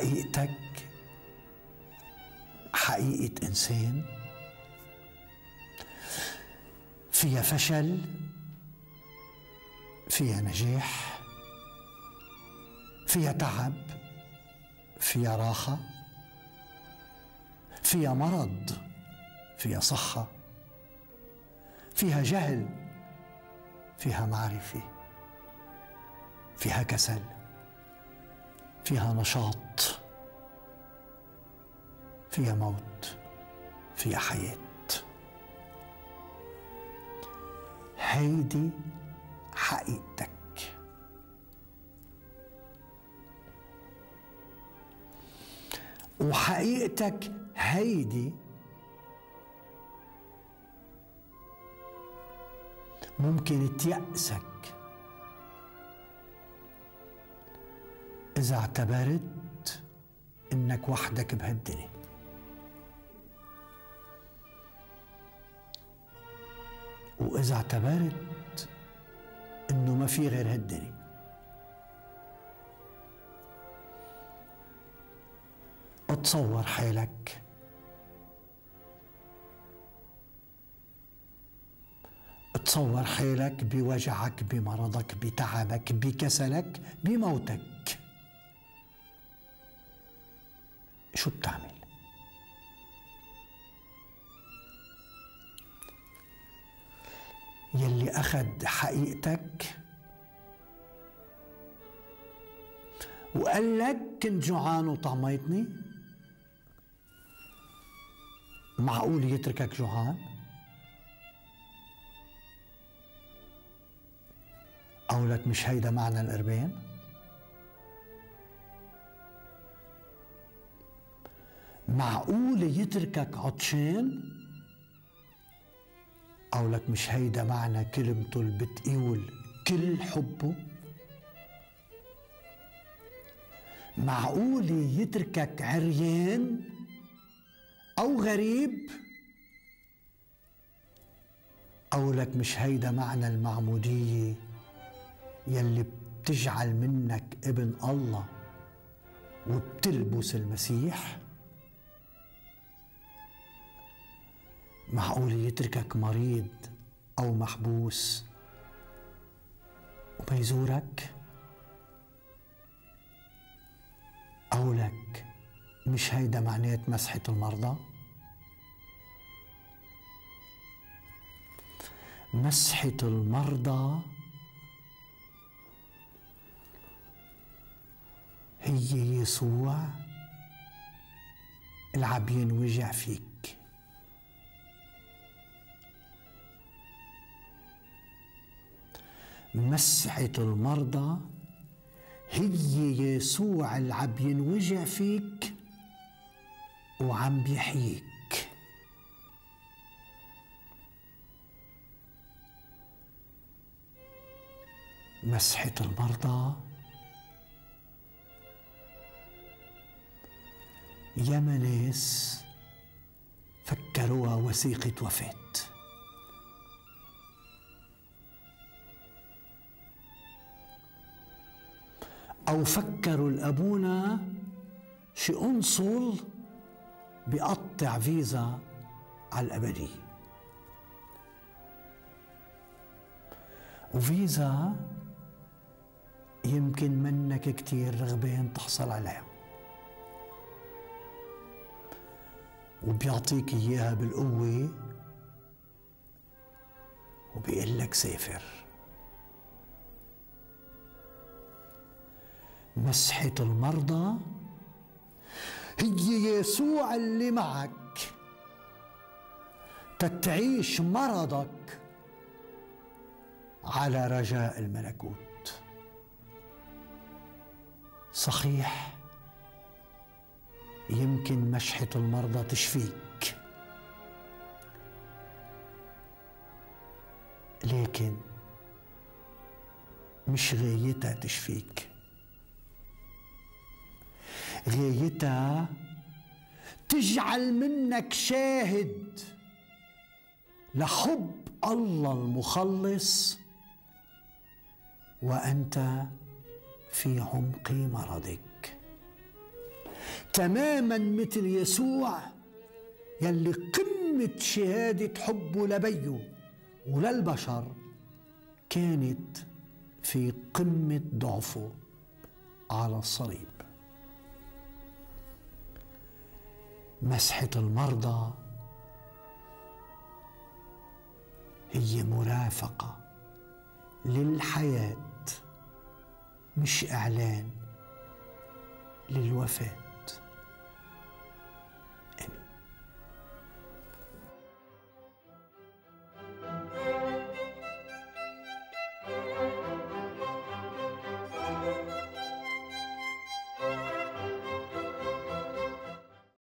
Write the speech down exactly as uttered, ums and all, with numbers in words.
حقيقتك حقيقة إنسان فيها فشل، فيها نجاح، فيها تعب، فيها راحة، فيها مرض، فيها صحة، فيها جهل، فيها معرفة، فيها كسل، فيها نشاط، فيها موت، فيها حياة. هيدي حقيقتك. وحقيقتك هيدي ممكن تيأسك إذا اعتبرت إنك وحدك بهالدنيا. وإذا اعتبرت إنه ما في غير هالدنيا. اتصور حالك اتصور حالك بوجعك، بمرضك، بتعبك، بكسلك، بموتك. شو بتعمل؟ يلي أخذ حقيقتك وقال لك كنت جوعان وطعميتني، معقول يتركك جوعان؟ أو لك مش هيدا معنى القربان؟ معقول يتركك عطشان؟ أو لك مش هيدا معنى كلمته اللي بتقول كل حبه؟ معقول يتركك عريان أو غريب؟ أو لك مش هيدا معنى المعمودية يلي بتجعل منك ابن الله وبتلبس المسيح؟ معقول يتركك مريض أو محبوس وما يزورك؟ أو لك مش هيدا معنات مسحة المرضى؟ مسحة المرضى هي يسوع اللي عم ينوجع فيك. مسحة المرضى هي يسوع اللي عم ينوجع فيك وعم بيحييك. مسحة المرضى ياما ناس فكروها وثيقة وفاة، أو فكروا الأبونا شي أنصل بيقطع فيزا على الأبدية. وفيزا يمكن منك كتير رغبان تحصل عليها، وبيعطيك إياها بالقوة وبيقول لك سافر. مسحة المرضى هي يسوع اللي معك تتعيش مرضك على رجاء الملكوت. صحيح يمكن مسحة المرضى تشفيك، لكن مش غايتها تشفيك. غايتها تجعل منك شاهد لحب الله المخلص وأنت في عمق مرضك. تماما مثل يسوع يلي قمة شهادة حبه لبيه وللبشر كانت في قمة ضعفه على الصليب. مسحة المرضى هي مرافقة للحياة، مش إعلان للوفاة. آمين.